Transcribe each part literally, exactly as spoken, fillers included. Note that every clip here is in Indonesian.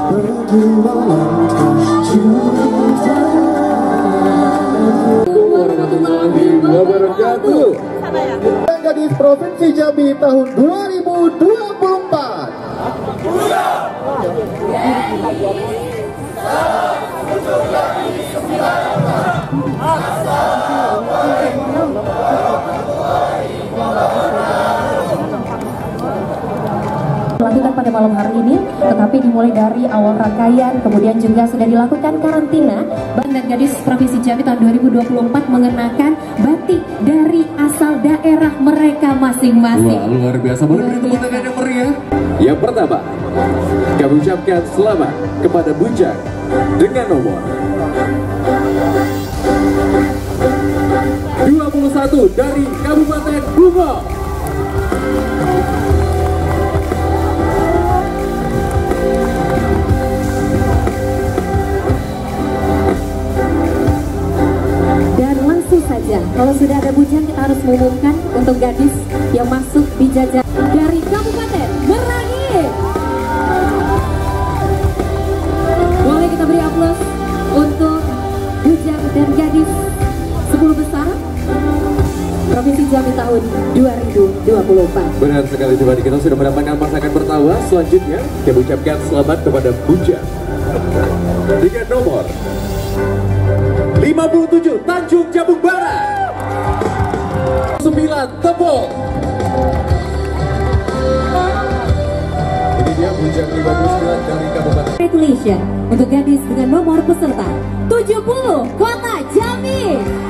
Gadis Provinsi Jambi tahun dua ribu dua puluh empat. Dilakukan pada malam hari ini, tetapi dimulai dari awal rangkaian, kemudian juga sudah dilakukan karantina. Band dan Gadis Provinsi Jambi tahun dua ribu dua puluh empat mengenakan batik dari asal daerah mereka masing-masing. Wah, luar biasa, boleh beri tepuk tangan yang meriah. Yang pertama, kami ucapkan selamat kepada Bujang dengan nomor dua puluh satu dari Kabupaten Bungo. Saja. Kalau sudah ada Bujang, kita harus mengumumkan untuk gadis yang masuk di jajar dari Kabupaten Merangin. Boleh kita beri aplaus untuk Bujang dan gadis sepuluh besar Provinsi Jambi tahun dua ribu dua puluh empat. Benar sekali, coba kita sudah mendapatkan pasangan pertama. Selanjutnya kita ucapkan selamat kepada Bujang dengan nomor lima puluh tujuh Tanjung Jabung Barat. sembilan Tepung. Ini dia Bujang lima puluh sembilan dari Kabupaten. Congratulations untuk gadis dengan nomor peserta tujuh puluh Kota Jambi.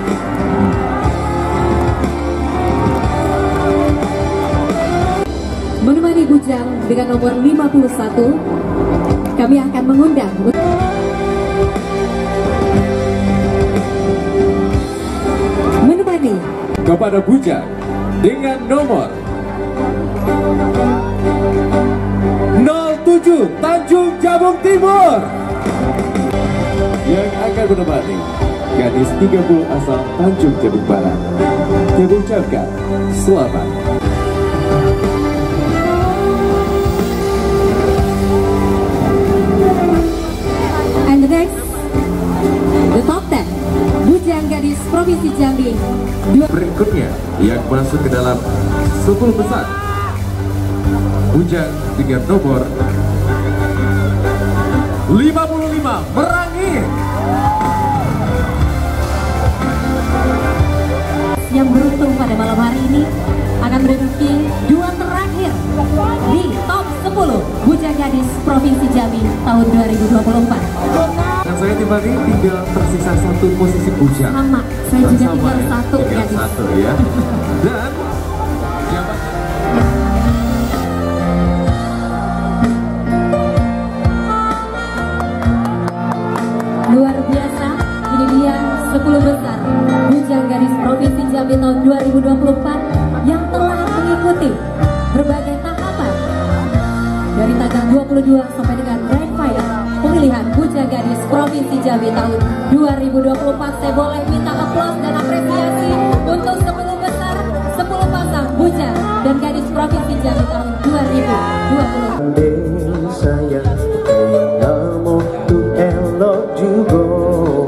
Menemani Bujang dengan nomor lima puluh satu, kami akan mengundang kepada Bujang dengan nomor nol tujuh Tanjung Jabung Timur yang akan menemani gadis tiga puluh asal Tanjung Jabung Barat. Kami ucapkan selamat. And the next, the top ten Bujang Gadis Provinsi Jambi. Berikutnya yang masuk ke dalam sepuluh besar Bujang dengan nomor lima puluh lima Merangin. Yang beruntung pada malam hari ini akan menduduki dua terakhir di top sepuluh Bujang Gadis Provinsi Jambi tahun dua ribu dua puluh empat. Dan saya tiba ini tinggal tersisa satu posisi Bujang. Sama, saya juga Sama, tinggal ya? satu tinggal gadis. satu ya. Dan siapa? Luar biasa, ini dia sepuluh besar Bujang Gadis Provinsi Jambi tahun dua ribu dua puluh empat yang telah mengikuti berbagai tahapan dari tanggal dua puluh dua sampai dengan grand final pemilihan Bujang Gadis Provinsi Jambi tahun dua ribu dua puluh empat. Saya boleh minta aplaus dan apresiasi untuk sepuluh besar, sepuluh pasang Bujang dan Gadis Provinsi Jambi tahun dua ribu dua puluh empat.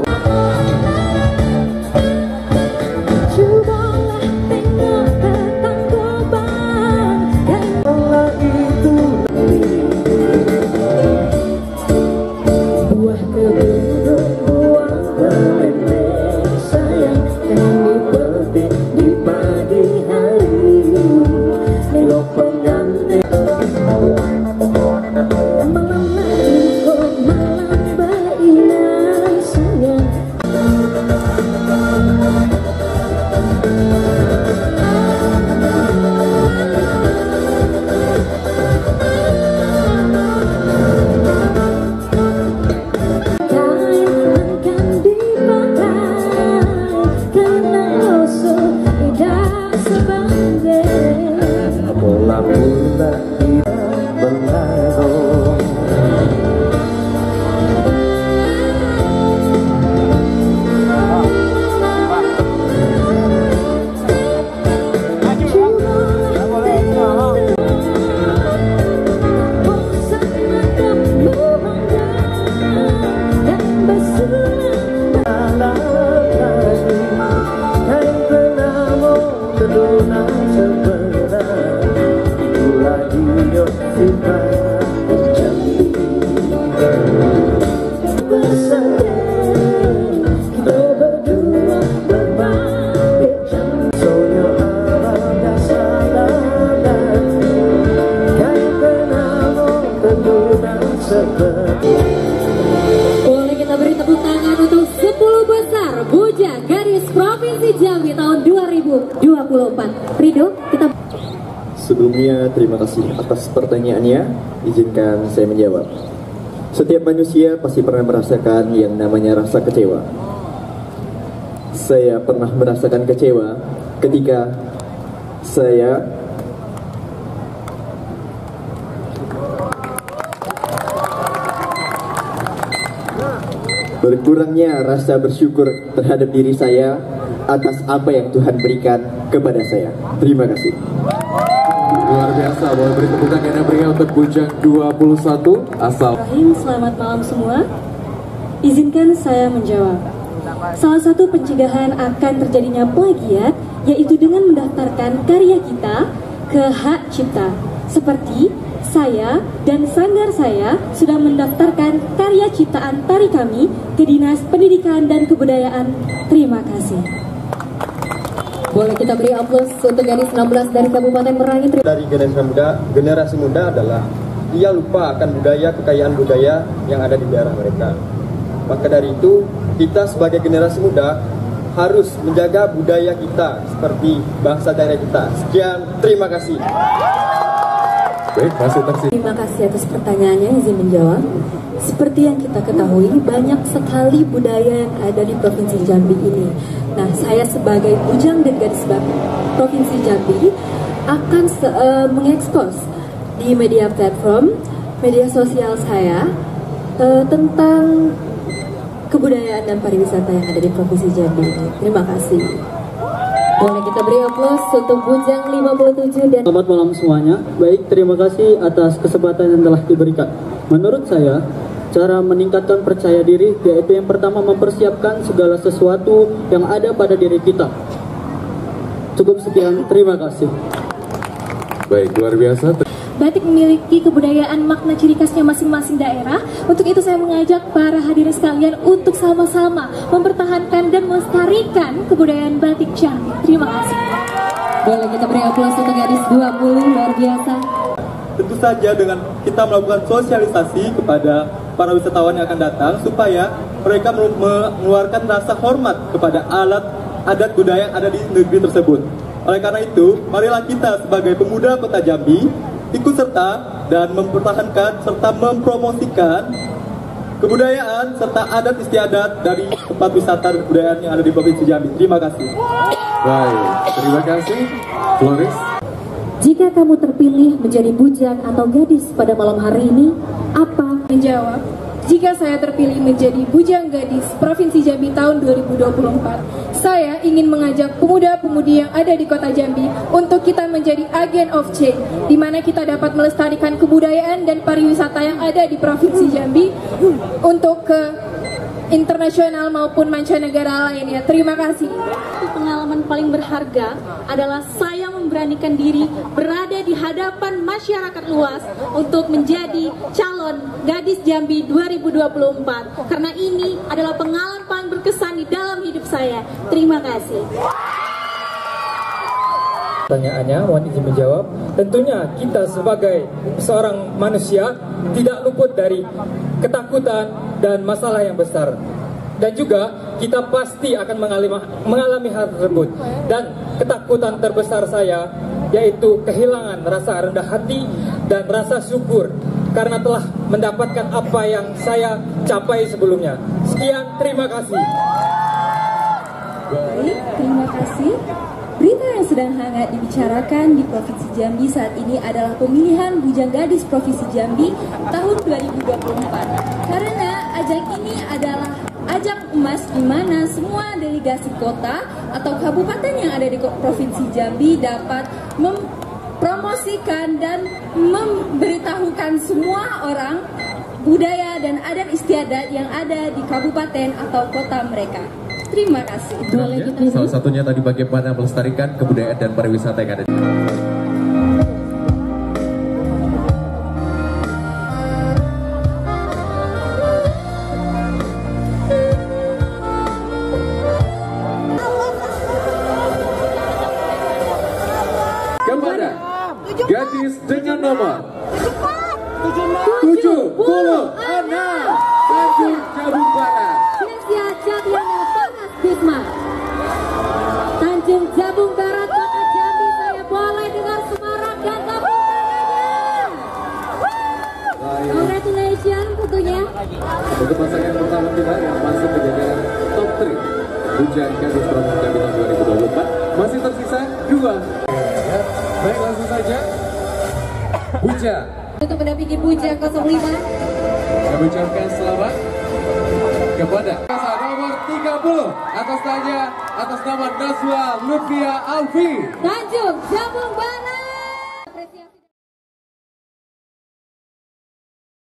Boleh kita beri tepuk tangan untuk sepuluh besar Bujang Gadis Provinsi Jambi tahun dua ribu dua puluh empat. Rido, kita... Sebelumnya terima kasih atas pertanyaannya. Izinkan saya menjawab. Setiap manusia pasti pernah merasakan yang namanya rasa kecewa. Saya pernah merasakan kecewa ketika saya berkurangnya rasa bersyukur terhadap diri saya atas apa yang Tuhan berikan kepada saya. Terima kasih. Luar biasa, boleh beri tepuk tangan yang berikan untuk Bujang dua puluh satu asal. Selamat malam semua. Izinkan saya menjawab. Salah satu pencegahan akan terjadinya plagiat yaitu dengan mendaftarkan karya kita ke hak cipta. Seperti saya dan sanggar saya sudah mendaftarkan karya ciptaan tari kami ke Dinas Pendidikan dan Kebudayaan. Terima kasih. Boleh kita beri aplaus untuk gadis enam belas dari Kabupaten Merangin. Dari generasi muda, generasi muda adalah ia lupa akan budaya, kekayaan budaya yang ada di daerah mereka. Maka dari itu, kita sebagai generasi muda harus menjaga budaya kita seperti bangsa daerah kita. Sekian, terima kasih. Baik, masih tersisa. Terima kasih atas pertanyaannya, izin menjawab. Seperti yang kita ketahui, banyak sekali budaya yang ada di Provinsi Jambi ini. Nah, saya sebagai Bujang dan Gadis Provinsi Jambi akan uh, mengekspos di media platform, media sosial saya uh, tentang kebudayaan dan pariwisata yang ada di Provinsi Jambi ini. Terima kasih. Boleh kita beri aplaus untuk Bujang lima puluh tujuh dan... Selamat malam semuanya. Baik, terima kasih atas kesempatan yang telah diberikan. Menurut saya, cara meningkatkan percaya diri yaitu yang pertama mempersiapkan segala sesuatu yang ada pada diri kita. Cukup sekian, terima kasih. Baik, luar biasa. Batik memiliki kebudayaan makna ciri khasnya masing-masing daerah. Untuk itu saya mengajak para hadirin sekalian untuk sama-sama mempertahankan dan melestarikan kebudayaan batik Jambi. Terima kasih. Boleh kita beri aplaus untuk gadis dua puluh, luar biasa. Tentu saja dengan kita melakukan sosialisasi kepada para wisatawan yang akan datang supaya mereka mengeluarkan rasa hormat kepada alat adat budaya yang ada di negeri tersebut. Oleh karena itu, marilah kita sebagai pemuda Kota Jambi ikut serta dan mempertahankan serta mempromosikan kebudayaan serta adat istiadat dari tempat wisata dan kebudayaan yang ada di Provinsi Jambi. Terima kasih. Baik, terima kasih. Floris. Jika kamu terpilih menjadi bujang atau gadis pada malam hari ini, apa? Menjawab, jika saya terpilih menjadi Bujang Gadis Provinsi Jambi tahun dua ribu dua puluh empat, saya ingin mengajak pemuda-pemudi yang ada di Kota Jambi untuk kita menjadi agen of change, di mana kita dapat melestarikan kebudayaan dan pariwisata yang ada di Provinsi Jambi untuk ke internasional maupun mancanegara lainnya. Terima kasih. Pengalaman paling berharga adalah saya memberanikan diri berada di hadapan masyarakat luas untuk menjadi calon gadis Jambi dua ribu dua puluh empat. Karena ini adalah pengalaman paling berkesan di dalam hidup saya. Terima kasih. Pertanyaannya, mohon izin menjawab. Tentunya kita sebagai seorang manusia tidak luput dari ketakutan dan masalah yang besar. Dan juga kita pasti akan mengalami, mengalami hal tersebut. Dan ketakutan terbesar saya yaitu kehilangan rasa rendah hati dan rasa syukur karena telah mendapatkan apa yang saya capai sebelumnya. Sekian, terima kasih. Baik, terima kasih. Berita yang sedang hangat dibicarakan di Provinsi Jambi saat ini adalah pemilihan Bujang Gadis Provinsi Jambi tahun dua ribu dua puluh empat. Karena ajang ini adalah ajang emas di mana semua delegasi kota atau kabupaten yang ada di Provinsi Jambi dapat mempromosikan dan memberitahukan semua orang budaya dan adat istiadat yang ada di kabupaten atau kota mereka. Terima kasih. Ya, salah satunya tadi bagaimana melestarikan kebudayaan dan pariwisata yang ada di gadis dengan nomor tujuh puluh enam Tanjung Jabung Barat. Cynthia Javiana Panas Bisma. Tanjung Jabung Barat, Kota Jambi, saya boleh dengar semarak dan tepuk tangannya. Congratulations tentunya. Untuk pasangan pertama kita yang masuk ke jajaran top tiga Bujang Gadis Provinsi Jambi tahun dua ribu dua puluh empat masih tersisa dua. Ya, baik langsung saja. Bujang. Untuk mendampingi Bujang nol lima. Kami ucapkan selamat kepada nomor tiga puluh atas tanya atas nama Naswa Lutfia Alfi. Tanjung Jabung